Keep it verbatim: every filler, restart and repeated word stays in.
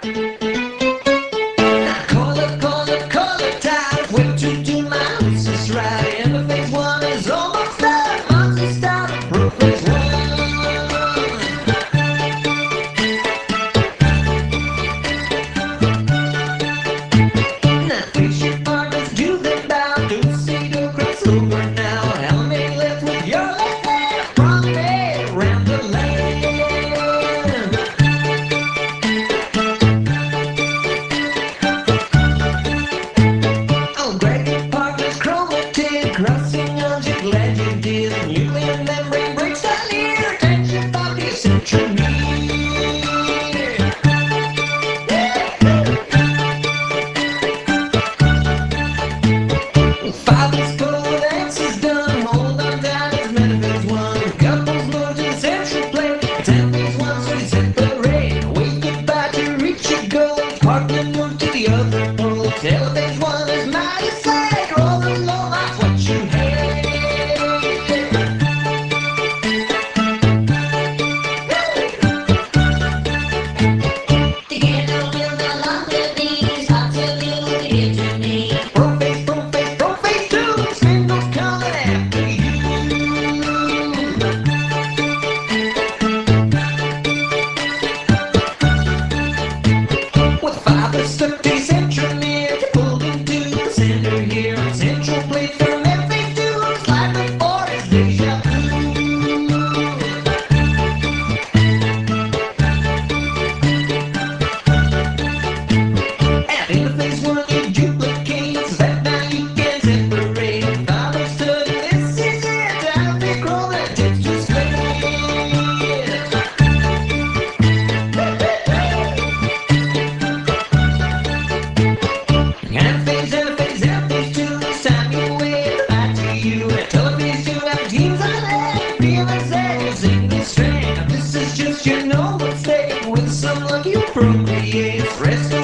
Call it, call it, call it time. Way to do my hostess right. Interface one is almost done. Monster style, Prophase one. Now face your partners, do them bow. Do see the crossover now. How many left with your left hand? Promenade around the land. Oh, grab your partner's chromatin. Crossing arms, you're glad you did. Nuclear membrane breaks down here. Attention, body, centromere. Father's code, answer's done. Hold on down, it's metaphase one. Couples move to the central plane. Templates one, so you separate. Wave goodbye to reach your goals. Partner move to the other pole. Telephase one is mighty sad. Roll along, that's what you hate. Together we'll no longer be. Stop to feel the hit to me. Prophase, prophase, prophase two. Spindles coming after you. With fiber stuck to the centromere, you're pulled into the center here. Central plate from F phase two. Slide before it's deja vu. At interface one, you duplicate. So that now you can separate. Fiber stuck, this is it. Time to crawl that tips to slate. Anaphase, anaphase, anaphase two. It's time you wave back to you. Telephase two, have teams on that. Feel like saying, sing this strand. This is just your normal state. With some luck you procreate. Rest